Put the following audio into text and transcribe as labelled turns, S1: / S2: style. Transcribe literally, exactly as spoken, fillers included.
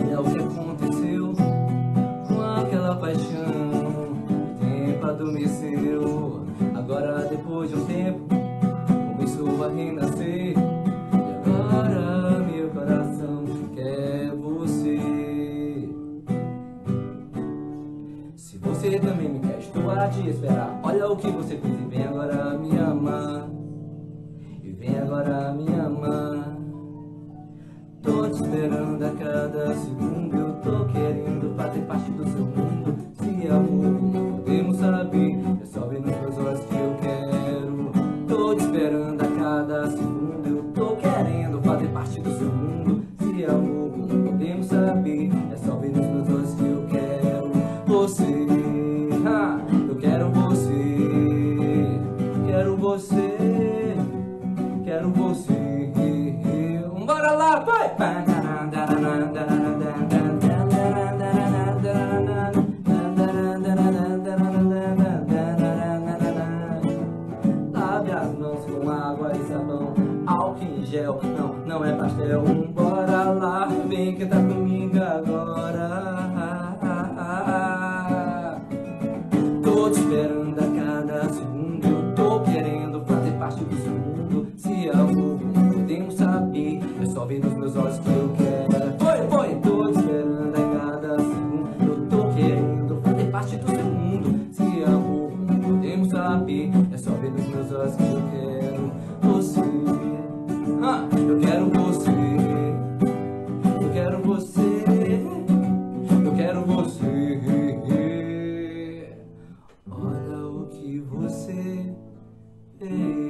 S1: Olha o que aconteceu com aquela paixão. O tempo adormeceu. Agora depois de um tempo começou a renascer. E agora meu coração quer você. Se você também me quer, estou a te esperar. Olha o que você fez e vem agora me amar. E vem agora me amar. Tô te esperando a cada segundo. Eu tô querendo fazer parte do seu mundo. Se amor não podemos saber, é só ver nos meus olhos que eu quero. Tô te esperando a cada segundo. Eu tô querendo fazer parte do seu mundo. Se amor não podemos saber, é só ver nos meus olhos que eu quero. Você, ha, eu quero você. Quero você. Quero você. Bora lá, vai! Lave as mãos com água e sabão, álcool em gel, não, não é pastel. Bora lá, vem que tá comigo agora. Tô te esperando a cada segundo. Eu tô querendo fazer parte do seu mundo. Se amor não podemos saber, é só ver nos meus olhos que eu quero. Foi, foi, tô te esperando a cada segundo. Eu tô querendo fazer parte do seu mundo. Se amor não podemos saber, é só ver nos meus olhos que eu quero. Você, ah, eu quero você. Eu quero você. Eu quero você. Olha o que você fez.